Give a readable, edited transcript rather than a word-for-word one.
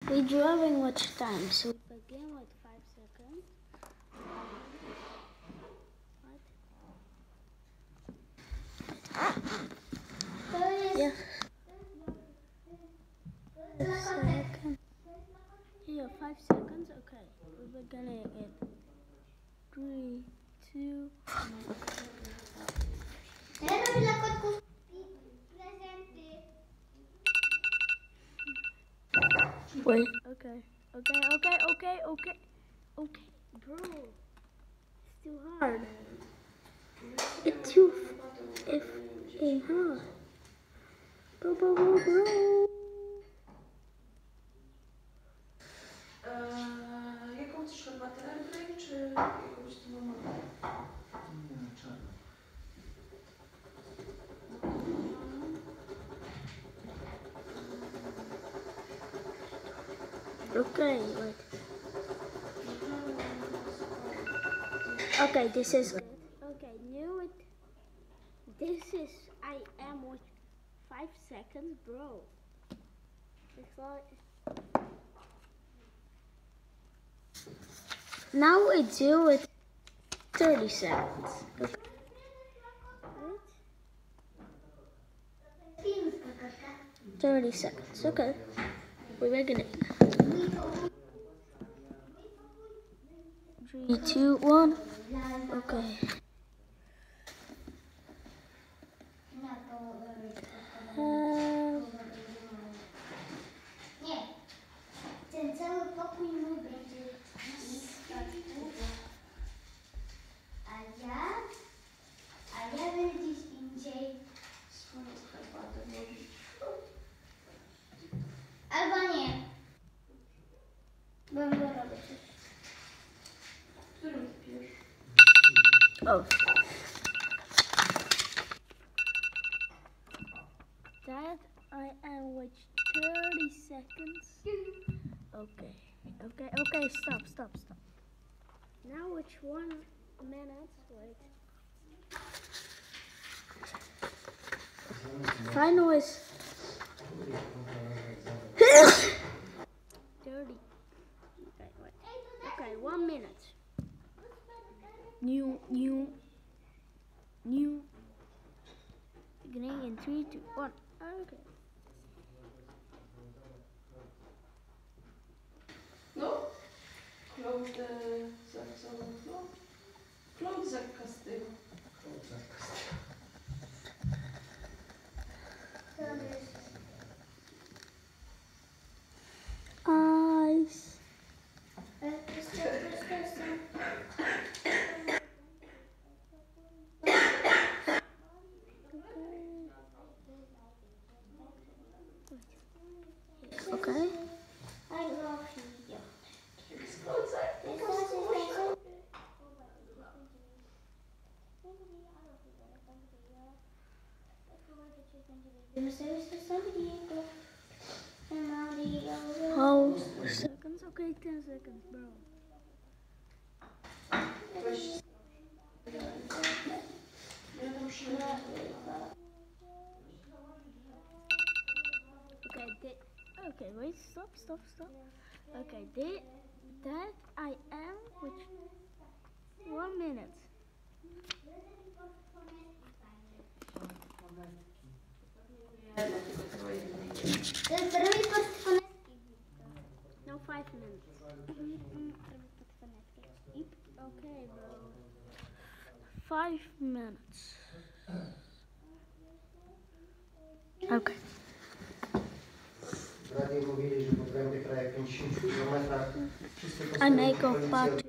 We draving much time, so we begin with 5 seconds. What? Yeah. Second. Yeah, 5 seconds. Okay, we're beginning in 3, 2, 1. Wait. Okay, bro. It's too hard. It's too hard. Bro. Jaką chcesz herbatę? Earl Grey czy jakąś tu normalną? Nie, czarno. Okay, wait. Okay, this is good. Okay, knew it. This is I am with 5 seconds, bro. It's like now we do it 30 seconds. Okay. 30 seconds. Okay. We're making it. 3, 2, 1. Okay. Nie. Ten cały pokój mój będzie. A ja będę gdzieś indziej. Swoją herbatę włożyć. Albo nie. Będę robić. Którym ty pijesz? Oh. That I am with 30 seconds. Okay, stop. Now which 1 minute, wait. Final is 30. Okay, wait. Okay, 1 minute. New. Beginning in 3, 2, 1. Okay. No? Cloud zakaz tego. Eyes. Okay. I love you. How seconds? Okay, 10 seconds, bro. Okay, wait, stop. Okay, that I am with 1 minute. No, 5 minutes. Okay, bro. 5 minutes. Okay. W radiu mówili, że po 50 km I make a part.